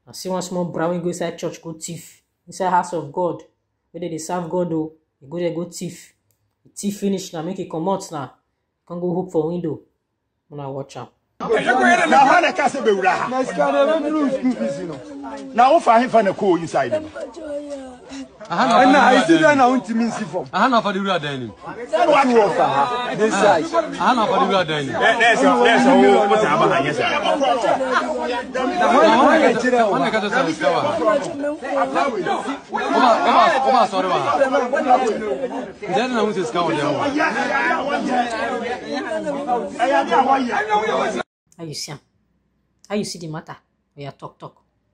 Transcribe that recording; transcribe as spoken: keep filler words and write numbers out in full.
I see one small brown go inside church, go thief. Inside house of God, where they serve God, oh, you go there, go thief. The thief finish now, make it come out now. Can go hook for window. When I watch out. Now how the castle be ura? Now what for him for the cool inside him? Aha na I see that now unti min sifom. Aha na for the ura dan him. What you offer her? This side. Aha na for the ura dan him. There's a there's a what am I here sir? Now when I get there, when I get to discover. Oma oma oma sorry wa. Then na unti discover there. How you see? How you see the matter? We are talk talk.